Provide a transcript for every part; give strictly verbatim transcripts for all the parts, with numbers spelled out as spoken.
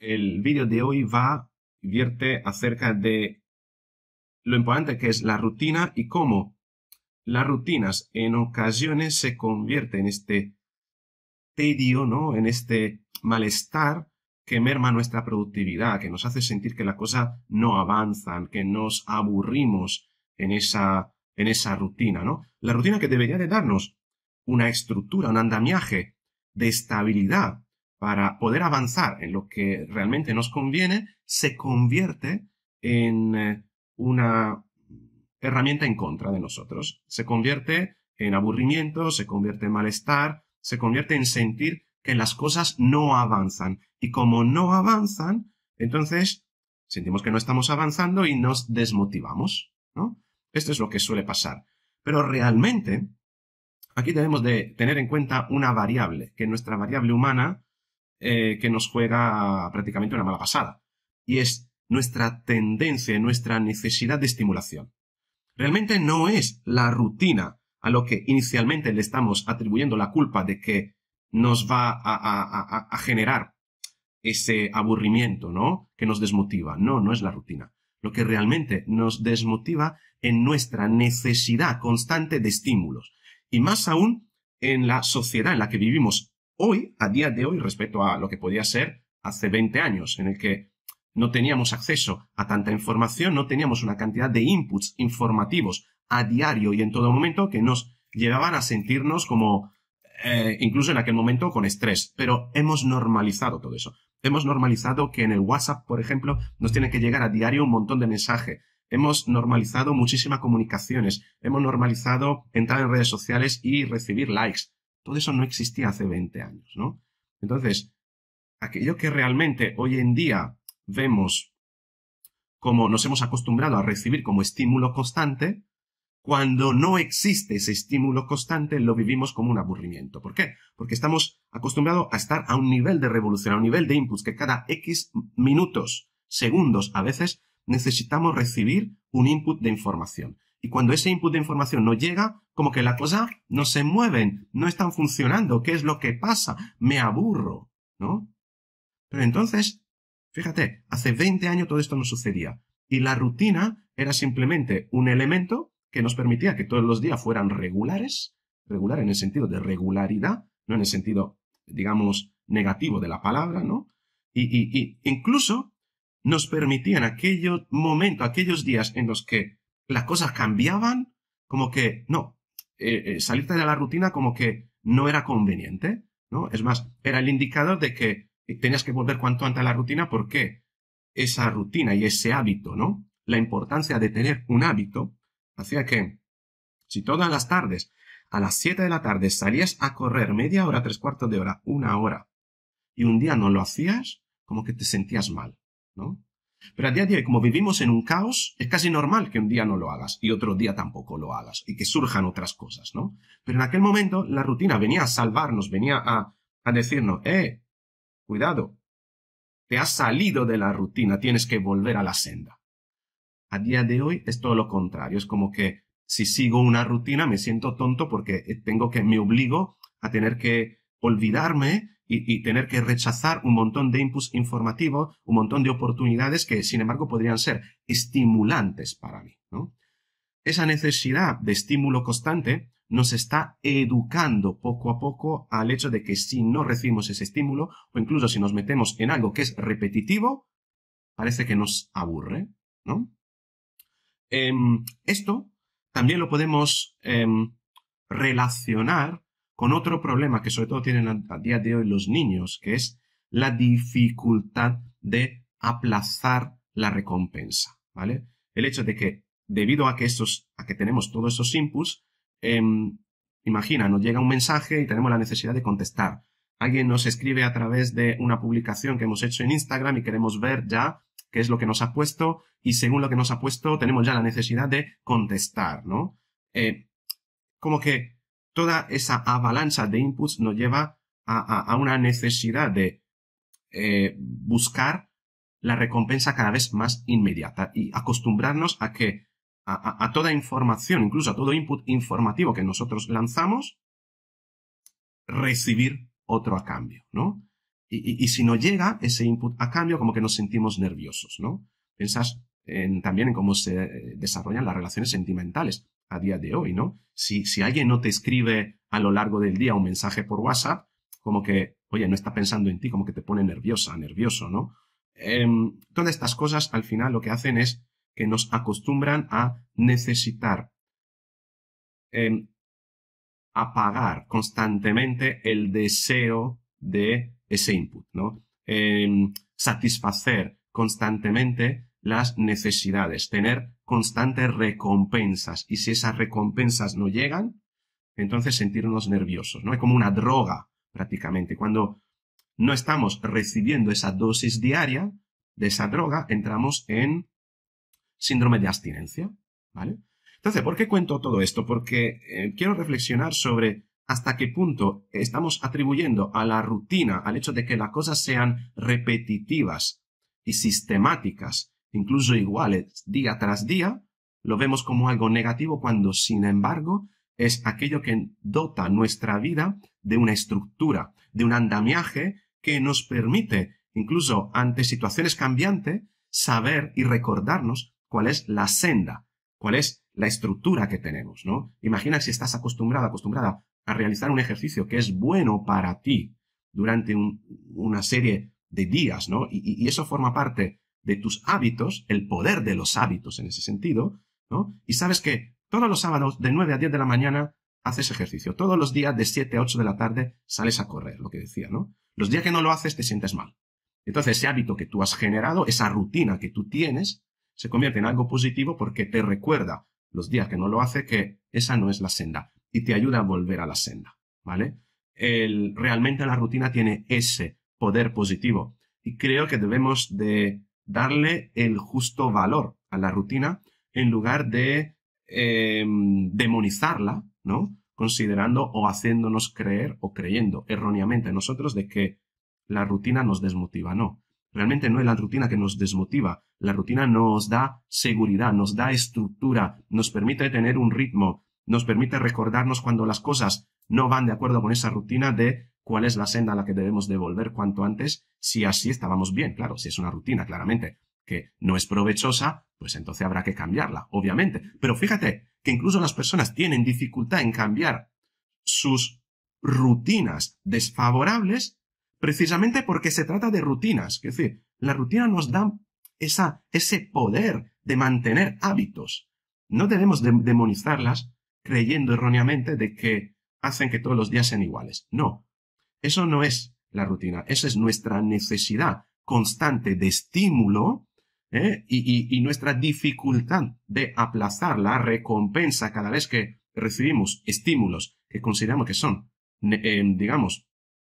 el vídeo de hoy va, vierte acerca de lo importante que es la rutina y cómo las rutinas en ocasiones se convierten en este tedio, ¿no? En este malestar que merma nuestra productividad, que nos hace sentir que las cosas no avanzan, que nos aburrimos en esa, en esa rutina, ¿no? La rutina que debería de darnos una estructura, un andamiaje de estabilidad para poder avanzar en lo que realmente nos conviene, se convierte en eh, una herramienta en contra de nosotros. Se convierte en aburrimiento, se convierte en malestar, se convierte en sentir que las cosas no avanzan. Y como no avanzan, entonces sentimos que no estamos avanzando y nos desmotivamos, ¿no? Esto es lo que suele pasar. Pero realmente, aquí debemos de tener en cuenta una variable, que es nuestra variable humana, eh, que nos juega prácticamente una mala pasada. Y es nuestra tendencia, nuestra necesidad de estimulación. Realmente no es la rutina a lo que inicialmente le estamos atribuyendo la culpa de que nos va a, a, a, a generar ese aburrimiento, ¿no? Que nos desmotiva. No, no es la rutina. Lo que realmente nos desmotiva es nuestra necesidad constante de estímulos. Y más aún en la sociedad en la que vivimos hoy, a día de hoy, respecto a lo que podía ser hace veinte años, en el que no teníamos acceso a tanta información, no teníamos una cantidad de inputs informativos a diario y en todo momento que nos llevaban a sentirnos como, eh, incluso en aquel momento, con estrés. Pero hemos normalizado todo eso. Hemos normalizado que en el WhatsApp, por ejemplo, nos tiene que llegar a diario un montón de mensajes. Hemos normalizado muchísimas comunicaciones. Hemos normalizado entrar en redes sociales y recibir likes. Todo eso no existía hace veinte años, ¿no? Entonces, aquello que realmente hoy en día vemos como nos hemos acostumbrado a recibir como estímulo constante, cuando no existe ese estímulo constante, lo vivimos como un aburrimiento. ¿Por qué? Porque estamos acostumbrados a estar a un nivel de revolución, a un nivel de inputs, que cada X minutos, segundos, a veces necesitamos recibir un input de información. Y cuando ese input de información no llega, como que la cosa no se mueven, no están funcionando. ¿Qué es lo que pasa? Me aburro, ¿no? Pero entonces, fíjate, hace veinte años todo esto no sucedía. Y la rutina era simplemente un elemento que nos permitía que todos los días fueran regulares, regular en el sentido de regularidad, no en el sentido, digamos, negativo de la palabra, ¿no? Y, y, y incluso nos permitían aquellos momentos, aquellos días en los que las cosas cambiaban, como que, no, eh, eh, salirte de la rutina como que no era conveniente, ¿no? Es más, era el indicador de que tenías que volver cuanto antes a la rutina porque esa rutina y ese hábito, ¿no? La importancia de tener un hábito hacía que si todas las tardes a las siete de la tarde salías a correr media hora, tres cuartos de hora, una hora y un día no lo hacías, como que te sentías mal, ¿no? Pero a día de hoy, como vivimos en un caos, es casi normal que un día no lo hagas y otro día tampoco lo hagas y que surjan otras cosas, ¿no? Pero en aquel momento la rutina venía a salvarnos, venía a, a decirnos, eh, cuidado, te has salido de la rutina, tienes que volver a la senda. A día de hoy es todo lo contrario, es como que si sigo una rutina me siento tonto porque tengo que, me obligo a tener que olvidarme y, y tener que rechazar un montón de inputs informativos, un montón de oportunidades que sin embargo podrían ser estimulantes para mí, ¿no? Esa necesidad de estímulo constante nos está educando poco a poco al hecho de que si no recibimos ese estímulo, o incluso si nos metemos en algo que es repetitivo, parece que nos aburre, ¿no? Eh, esto también lo podemos eh, relacionar con otro problema que sobre todo tienen a, a día de hoy los niños, que es la dificultad de aplazar la recompensa, ¿vale? El hecho de que debido a que, esos, a que tenemos todos esos inputs, eh, imagina, nos llega un mensaje y tenemos la necesidad de contestar. Alguien nos escribe a través de una publicación que hemos hecho en Instagram y queremos ver ya qué es lo que nos ha puesto y según lo que nos ha puesto tenemos ya la necesidad de contestar, ¿no? Eh, como que toda esa avalancha de inputs nos lleva a, a, a una necesidad de eh, buscar la recompensa cada vez más inmediata y acostumbrarnos a que a, a, a toda información, incluso a todo input informativo que nosotros lanzamos, recibir otro a cambio, ¿no? y, y, y si no llega ese input a cambio, como que nos sentimos nerviosos, ¿no? Piensas en, también en cómo se desarrollan las relaciones sentimentales a día de hoy, ¿no? Si, si alguien no te escribe a lo largo del día un mensaje por WhatsApp, como que, oye, no está pensando en ti, como que te pone nerviosa, nervioso, ¿no? Eh, todas estas cosas al final lo que hacen es que nos acostumbran a necesitar eh, apagar constantemente el deseo de ese input, ¿no? Eh, satisfacer constantemente las necesidades, tener constantes recompensas. Y si esas recompensas no llegan, entonces sentirnos nerviosos, ¿no? Es como una droga, prácticamente. Cuando no estamos recibiendo esa dosis diaria de esa droga, entramos en síndrome de abstinencia, ¿vale? Entonces, ¿por qué cuento todo esto? Porque eh, quiero reflexionar sobre hasta qué punto estamos atribuyendo a la rutina, al hecho de que las cosas sean repetitivas y sistemáticas, incluso iguales día tras día, lo vemos como algo negativo cuando, sin embargo, es aquello que dota nuestra vida de una estructura, de un andamiaje que nos permite, incluso ante situaciones cambiantes, saber y recordarnos cuál es la senda, cuál es la estructura que tenemos, ¿no? Imagina si estás acostumbrada, acostumbrada a realizar un ejercicio que es bueno para ti durante un, una serie de días, ¿no? Y, y eso forma parte de tus hábitos, el poder de los hábitos en ese sentido, ¿no? Y sabes que todos los sábados de nueve a diez de la mañana haces ejercicio. Todos los días de siete a ocho de la tarde sales a correr, lo que decía, ¿no? Los días que no lo haces te sientes mal. Entonces ese hábito que tú has generado, esa rutina que tú tienes, se convierte en algo positivo porque te recuerda los días que no lo hace que esa no es la senda y te ayuda a volver a la senda, ¿vale? El, realmente la rutina tiene ese poder positivo y creo que debemos de darle el justo valor a la rutina en lugar de eh, demonizarla, ¿no? Considerando o haciéndonos creer o creyendo erróneamente nosotros de que la rutina nos desmotiva. No, realmente no es la rutina que nos desmotiva. La rutina nos da seguridad, nos da estructura, nos permite tener un ritmo, nos permite recordarnos cuando las cosas no van de acuerdo con esa rutina de cuál es la senda a la que debemos de volver cuanto antes, si así estábamos bien. Claro, si es una rutina, claramente, que no es provechosa, pues entonces habrá que cambiarla, obviamente. Pero fíjate que incluso las personas tienen dificultad en cambiar sus rutinas desfavorables precisamente porque se trata de rutinas. Es decir, la rutina nos da esa, ese poder de mantener hábitos. No debemos de demonizarlas creyendo erróneamente de que hacen que todos los días sean iguales. No, eso no es la rutina. Esa es nuestra necesidad constante de estímulo, ¿eh? y, y, y nuestra dificultad de aplazar la recompensa cada vez que recibimos estímulos que consideramos que son, eh, digamos,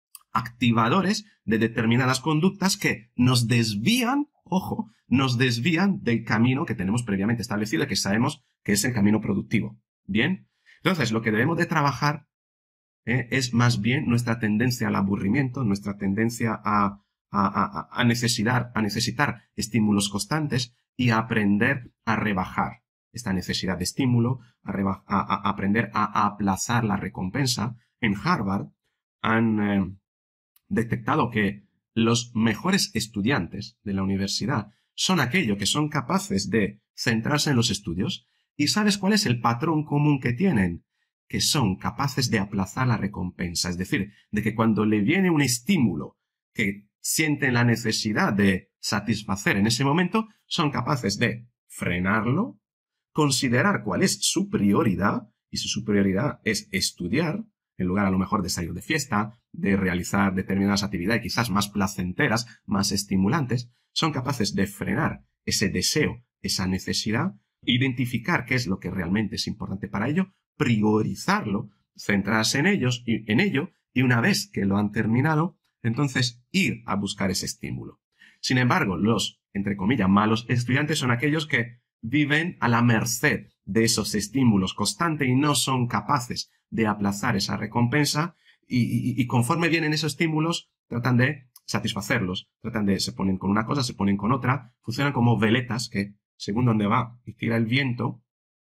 activadores de determinadas conductas que nos desvían, ojo, nos desvían del camino que tenemos previamente establecido y que sabemos que es el camino productivo. ¿Bien? Entonces, lo que debemos de trabajar eh, es más bien nuestra tendencia al aburrimiento, nuestra tendencia a, a, a, a, necesitar, a necesitar estímulos constantes y a aprender a rebajar esta necesidad de estímulo, a, reba a, a aprender a, a aplazar la recompensa. En Harvard han eh, detectado que los mejores estudiantes de la universidad son aquellos que son capaces de centrarse en los estudios. ¿Y sabes cuál es el patrón común que tienen? Que son capaces de aplazar la recompensa. Es decir, de que cuando le viene un estímulo que sienten la necesidad de satisfacer en ese momento, son capaces de frenarlo, considerar cuál es su prioridad, y su prioridad es estudiar, en lugar a lo mejor de salir de fiesta, de realizar determinadas actividades quizás más placenteras, más estimulantes, son capaces de frenar ese deseo, esa necesidad, identificar qué es lo que realmente es importante para ello, priorizarlo, centrarse en ellos y en ello, y una vez que lo han terminado, entonces ir a buscar ese estímulo. Sin embargo, los, entre comillas, malos estudiantes son aquellos que viven a la merced de esos estímulos constantes y no son capaces de aplazar esa recompensa y, y, y conforme vienen esos estímulos tratan de satisfacerlos, tratan de, se ponen con una cosa, se ponen con otra, funcionan como veletas que según donde va y tira el viento,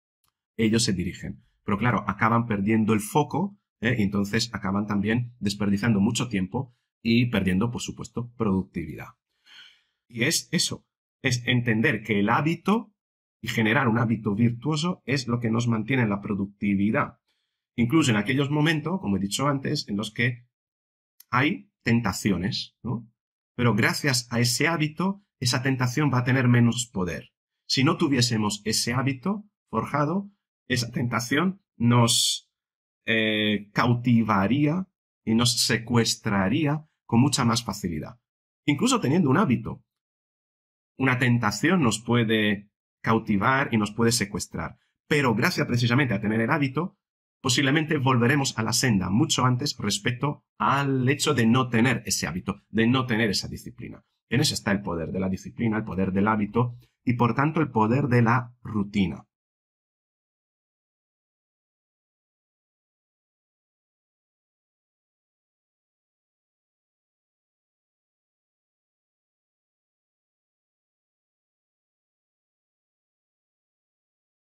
ellos se dirigen. Pero claro, acaban perdiendo el foco, ¿eh? Y entonces acaban también desperdiciando mucho tiempo y perdiendo, por supuesto, productividad. Y es eso, es entender que el hábito y generar un hábito virtuoso es lo que nos mantiene en la productividad. Incluso en aquellos momentos, como he dicho antes, en los que hay tentaciones, ¿no? Pero gracias a ese hábito, esa tentación va a tener menos poder. Si no tuviésemos ese hábito forjado, esa tentación nos eh, cautivaría y nos secuestraría con mucha más facilidad. Incluso teniendo un hábito. Una tentación nos puede cautivar y nos puede secuestrar. Pero gracias precisamente a tener el hábito, posiblemente volveremos a la senda mucho antes respecto al hecho de no tener ese hábito, de no tener esa disciplina. En eso está el poder de la disciplina, el poder del hábito y por tanto el poder de la rutina.